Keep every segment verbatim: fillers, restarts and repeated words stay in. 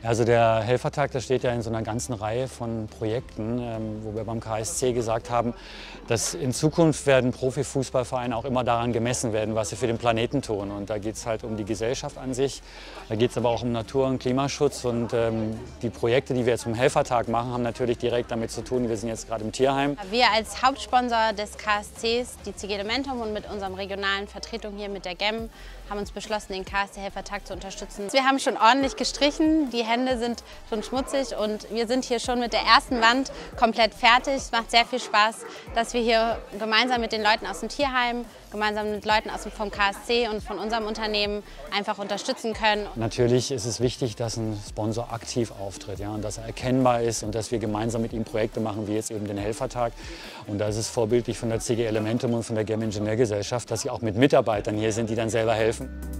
Also der Helfertag, das steht ja in so einer ganzen Reihe von Projekten, ähm, wo wir beim K S C gesagt haben, dass in Zukunft werden Profifußballvereine auch immer daran gemessen werden, was sie für den Planeten tun. Und da geht es halt um die Gesellschaft an sich, da geht es aber auch um Natur- und Klimaschutz. Und ähm, die Projekte, die wir zum Helfertag machen, haben natürlich direkt damit zu tun. Wir sind jetzt gerade im Tierheim. Wir als Hauptsponsor des K S Cs, die C G Elementum, und mit unserem regionalen Vertretung hier mit der G E M, haben uns beschlossen, den K S C-Helfertag zu unterstützen. Wir haben schon ordentlich gestrichen, die Hände sind schon schmutzig und wir sind hier schon mit der ersten Wand komplett fertig. Es macht sehr viel Spaß, dass wir hier gemeinsam mit den Leuten aus dem Tierheim, gemeinsam mit Leuten aus dem, vom K S C und von unserem Unternehmen einfach unterstützen können. Natürlich ist es wichtig, dass ein Sponsor aktiv auftritt, ja, und dass er erkennbar ist und dass wir gemeinsam mit ihm Projekte machen, wie jetzt eben den Helfertag. Und da ist es vorbildlich von der C G Elementum und von der G E M Ingenieurgesellschaft, dass sie auch mit Mitarbeitern hier sind, die dann selber helfen.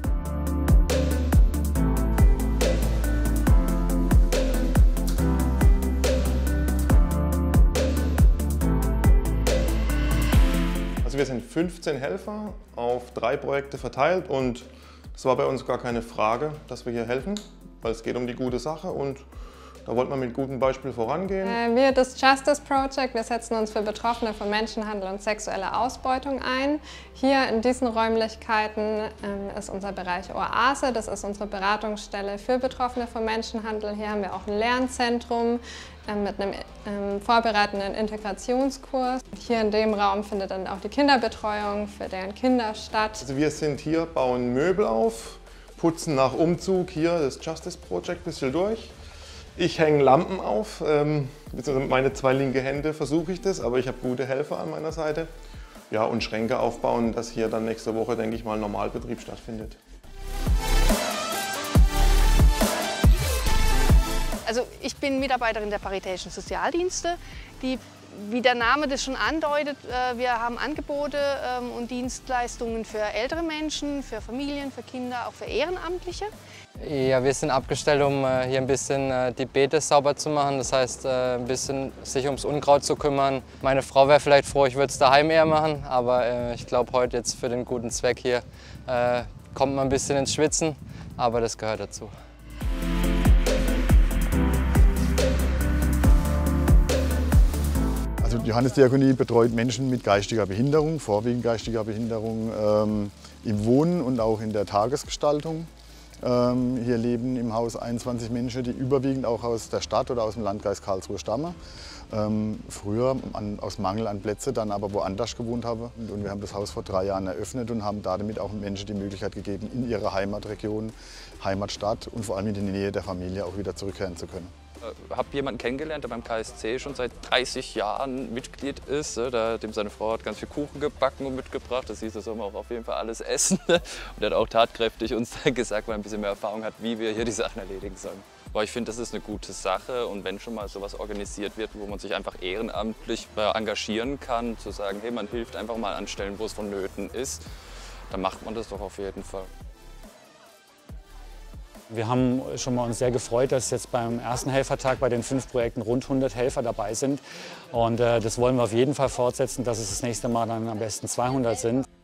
Also wir sind fünfzehn Helfer auf drei Projekte verteilt und es war bei uns gar keine Frage, dass wir hier helfen, weil es geht um die gute Sache und da wollten wir mit gutem Beispiel vorangehen. Wir, das Justice Project, wir setzen uns für Betroffene von Menschenhandel und sexueller Ausbeutung ein. Hier in diesen Räumlichkeiten ähm, ist unser Bereich Oase, das ist unsere Beratungsstelle für Betroffene von Menschenhandel. Hier haben wir auch ein Lernzentrum ähm, mit einem ähm, vorbereitenden Integrationskurs. Hier in dem Raum findet dann auch die Kinderbetreuung für deren Kinder statt. Also wir sind hier, bauen Möbel auf, putzen nach Umzug hier das Justice Project ein bisschen durch. Ich hänge Lampen auf, ähm, meine zwei linke Hände versuche ich das, aber ich habe gute Helfer an meiner Seite. Ja, und Schränke aufbauen, dass hier dann nächste Woche, denke ich mal, Normalbetrieb stattfindet. Also ich bin Mitarbeiterin der Paritätischen Sozialdienste, die, wie der Name das schon andeutet, wir haben Angebote und Dienstleistungen für ältere Menschen, für Familien, für Kinder, auch für Ehrenamtliche. Ja, wir sind abgestellt, um hier ein bisschen die Beete sauber zu machen, das heißt ein bisschen sich ums Unkraut zu kümmern. Meine Frau wäre vielleicht froh, ich würde es daheim eher machen, aber ich glaube heute jetzt für den guten Zweck hier kommt man ein bisschen ins Schwitzen, aber das gehört dazu. Die Johannesdiakonie betreut Menschen mit geistiger Behinderung, vorwiegend geistiger Behinderung, ähm, im Wohnen und auch in der Tagesgestaltung. Ähm, hier leben im Haus einundzwanzig Menschen, die überwiegend auch aus der Stadt oder aus dem Landkreis Karlsruhe stammen. Ähm, früher an, aus Mangel an Plätzen, dann aber woanders gewohnt haben. Und wir haben das Haus vor drei Jahren eröffnet und haben damit auch Menschen die Möglichkeit gegeben, in ihre Heimatregion, Heimatstadt und vor allem in die Nähe der Familie auch wieder zurückkehren zu können. Ich habe jemanden kennengelernt, der beim K S C schon seit dreißig Jahren Mitglied ist. Dem seine Frau hat ganz viel Kuchen gebacken und mitgebracht. Das hieß, das soll man auch auf jeden Fall alles essen. Und er hat auch tatkräftig uns dann gesagt, weil er ein bisschen mehr Erfahrung hat, wie wir hier die Sachen erledigen sollen. Aber ich finde, das ist eine gute Sache und wenn schon mal sowas organisiert wird, wo man sich einfach ehrenamtlich engagieren kann, zu sagen, hey, man hilft einfach mal an Stellen, wo es vonnöten ist, dann macht man das doch auf jeden Fall. Wir haben schon mal uns sehr gefreut, dass jetzt beim ersten Helfertag bei den fünf Projekten rund hundert Helfer dabei sind. Und äh, das wollen wir auf jeden Fall fortsetzen, dass es das nächste Mal dann am besten zweihundert sind.